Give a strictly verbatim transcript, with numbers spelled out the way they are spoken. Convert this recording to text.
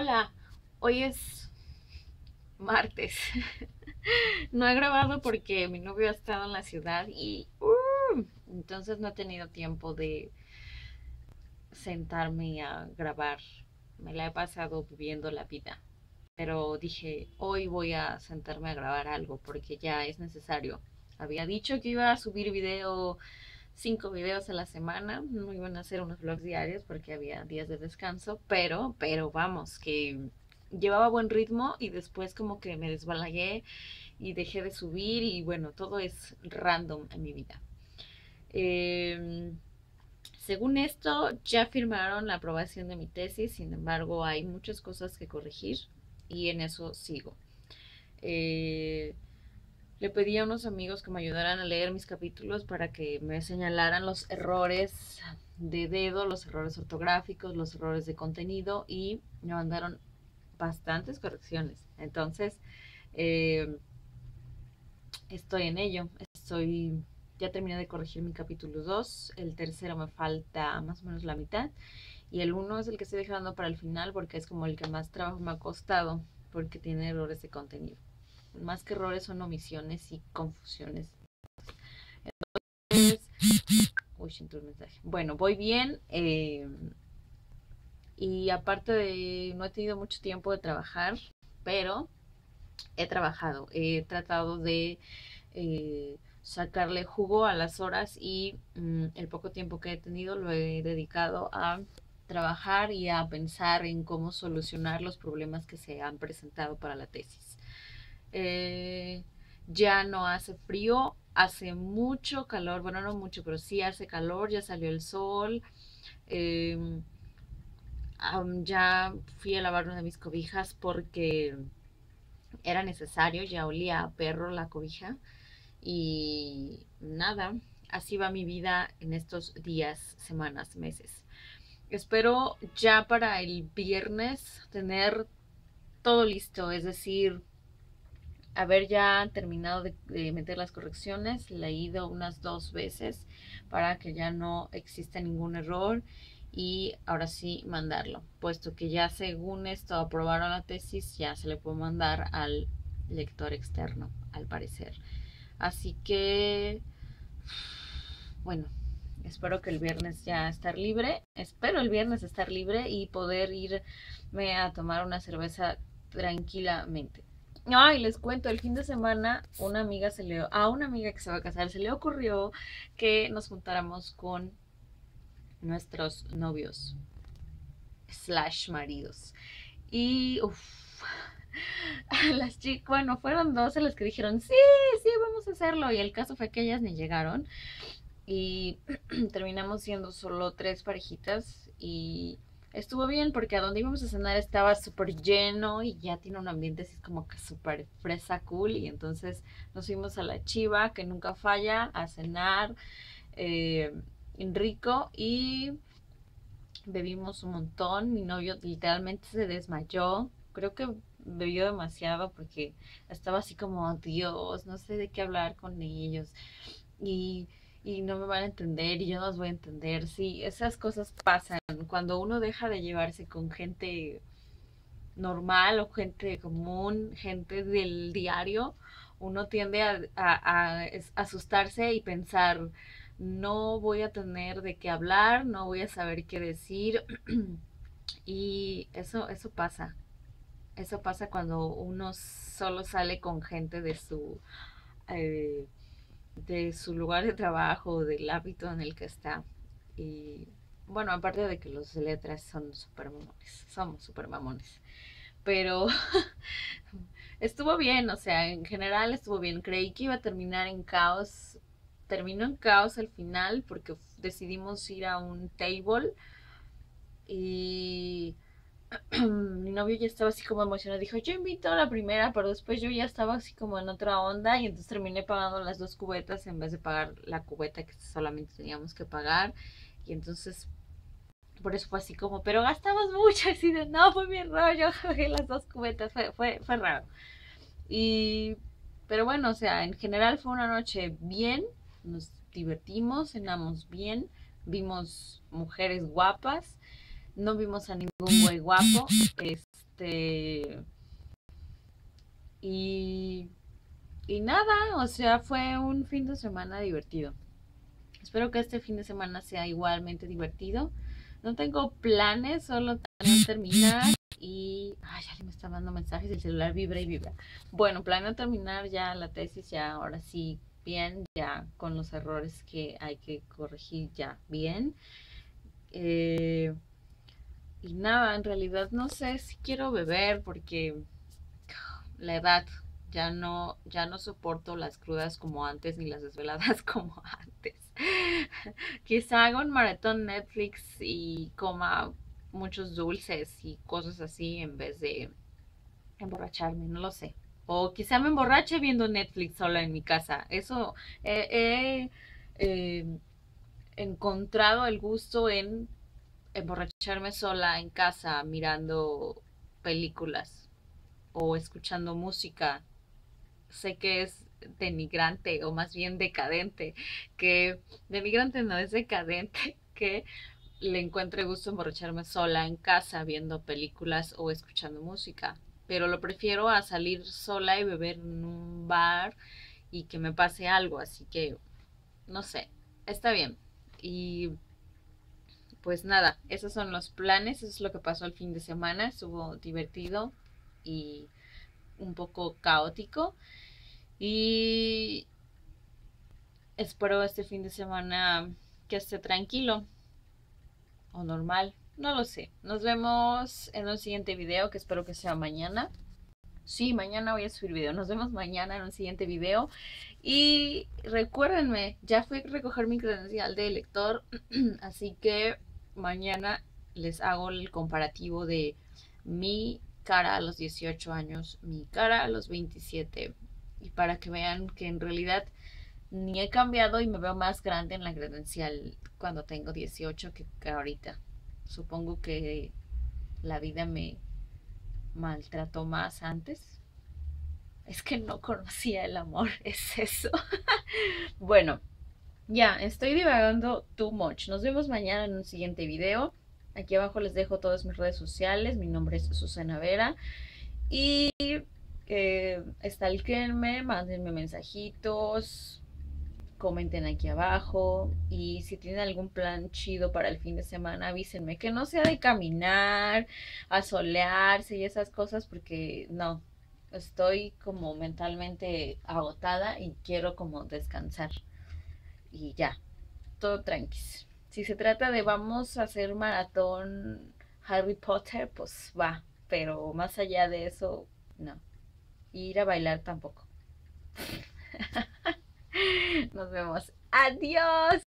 Hola, hoy es martes. No he grabado porque mi novio ha estado en la ciudad y uh, entonces no he tenido tiempo de sentarme a grabar. Me la he pasado viviendo la vida. Pero dije, hoy voy a sentarme a grabar algo porque ya es necesario. Había dicho que iba a subir video, cinco videos a la semana. No iban a hacer unos vlogs diarios porque había días de descanso, pero, pero vamos, que llevaba buen ritmo y después como que me desbalayé y dejé de subir y bueno, todo es random en mi vida. Eh, Según esto, ya firmaron la aprobación de mi tesis, sin embargo, hay muchas cosas que corregir y en eso sigo. Eh, Le pedí a unos amigos que me ayudaran a leer mis capítulos para que me señalaran los errores de dedo, los errores ortográficos, los errores de contenido y me mandaron bastantes correcciones. Entonces, eh, estoy en ello. Estoy, ya terminé de corregir mi capítulo dos. El tercero me falta más o menos la mitad. Y el uno es el que estoy dejando para el final porque es como el que más trabajo me ha costado porque tiene errores de contenido. Más que errores son omisiones y confusiones. Entonces, uy, siento un mensaje. Bueno, voy bien. Eh, y aparte de, no he tenido mucho tiempo de trabajar, pero he trabajado. He tratado de eh, sacarle jugo a las horas y mm, el poco tiempo que he tenido lo he dedicado a trabajar y a pensar en cómo solucionar los problemas que se han presentado para la tesis. Eh, ya no hace frío, hace mucho calor, bueno, no mucho, pero sí hace calor, ya salió el sol. Eh, um, ya fui a lavar una de mis cobijas porque era necesario, ya olía a perro la cobija. Y nada, así va mi vida en estos días, semanas, meses. Espero ya para el viernes tener todo listo, es decir, haber ya terminado de, de meter las correcciones, leído unas dos veces para que ya no exista ningún error y ahora sí mandarlo, puesto que ya según esto aprobaron la tesis, ya se le puede mandar al lector externo, al parecer. Así que, bueno, espero que el viernes ya estar libre. Espero el viernes estar libre y poder irme a tomar una cerveza tranquilamente. Ay, les cuento, el fin de semana una amiga se le, a una amiga que se va a casar se le ocurrió que nos juntáramos con nuestros novios slash maridos. Y uff, las chicas, bueno, fueron dos las que dijeron, sí, sí, vamos a hacerlo. Y el caso fue que ellas ni llegaron. Y terminamos siendo solo tres parejitas. Y estuvo bien porque a donde íbamos a cenar estaba súper lleno y ya tiene un ambiente así como que súper fresa cool. Y entonces nos fuimos a la Chiva, que nunca falla, a cenar eh, en rico y bebimos un montón. Mi novio literalmente se desmayó. Creo que bebió demasiado porque estaba así como, Dios, no sé de qué hablar con ellos. Y, y no me van a entender y yo no los voy a entender. Sí, esas cosas pasan. Cuando uno deja de llevarse con gente normal o gente común, gente del diario, uno tiende a, a, a asustarse y pensar, no voy a tener de qué hablar, no voy a saber qué decir. Y eso, eso pasa. Eso pasa cuando uno solo sale con gente de su, eh, de su lugar de trabajo, del hábito en el que está. Y bueno, aparte de que los de letras son súper mamones, somos súper mamones. Pero estuvo bien, o sea, en general estuvo bien. Creí que iba a terminar en caos. Terminó en caos al final porque decidimos ir a un table y mi novio ya estaba así como emocionado. Dijo, yo invito a la primera, pero después yo ya estaba así como en otra onda y entonces terminé pagando las dos cubetas en vez de pagar la cubeta que solamente teníamos que pagar. Y entonces por eso fue así como, pero gastamos mucho, así de, no, fue mi error, yo pagué las dos cubetas, fue, fue, fue raro. Y, pero bueno, o sea, en general fue una noche bien, nos divertimos, cenamos bien, vimos mujeres guapas, no vimos a ningún güey guapo, este, Este, y, y nada, o sea, fue un fin de semana divertido. Espero que este fin de semana sea igualmente divertido. No tengo planes, solo planeo terminar y... Ay, ya me está dando mensajes, el celular vibra y vibra. Bueno, planeo terminar ya la tesis, ya ahora sí, bien, ya con los errores que hay que corregir ya bien. Eh, y nada, en realidad no sé si quiero beber porque la edad, ya no, ya no soporto las crudas como antes ni las desveladas como antes. Quizá haga un maratón Netflix y coma muchos dulces y cosas así en vez de emborracharme, no lo sé. O quizá me emborrache viendo Netflix sola en mi casa. Eso he eh, eh, encontrado el gusto en emborracharme sola en casa mirando películas o escuchando música. Sé que es denigrante o más bien decadente, que denigrante no es decadente, que le encuentre gusto emborracharme sola en casa viendo películas o escuchando música, pero lo prefiero a salir sola y beber en un bar y que me pase algo, así que no sé, está bien. Y pues nada, esos son los planes, eso es lo que pasó el fin de semana, estuvo divertido y un poco caótico. Y espero este fin de semana que esté tranquilo o normal. No lo sé. Nos vemos en un siguiente video que espero que sea mañana. Sí, mañana voy a subir video. Nos vemos mañana en un siguiente video. Y recuérdenme, ya fui a recoger mi credencial de lector. Así que mañana les hago el comparativo de mi cara a los dieciocho años, mi cara a los veintisiete. Y para que vean que en realidad ni he cambiado y me veo más grande en la credencial cuando tengo dieciocho que, que ahorita. Supongo que la vida me maltrató más antes. Es que no conocía el amor, es eso. Bueno, ya, estoy divagando too much. Nos vemos mañana en un siguiente video. Aquí abajo les dejo todas mis redes sociales. Mi nombre es Susana Vera. Y eh, stalkenme, mándenme mensajitos, comenten aquí abajo. Y si tienen algún plan chido para el fin de semana, avísenme. Que no sea de caminar, asolearse y esas cosas, porque no, estoy como mentalmente agotada y quiero como descansar. Y ya, todo tranquis. Si se trata de vamos a hacer maratón Harry Potter, pues va. Pero más allá de eso, no. Ir a bailar tampoco. Nos vemos. Adiós.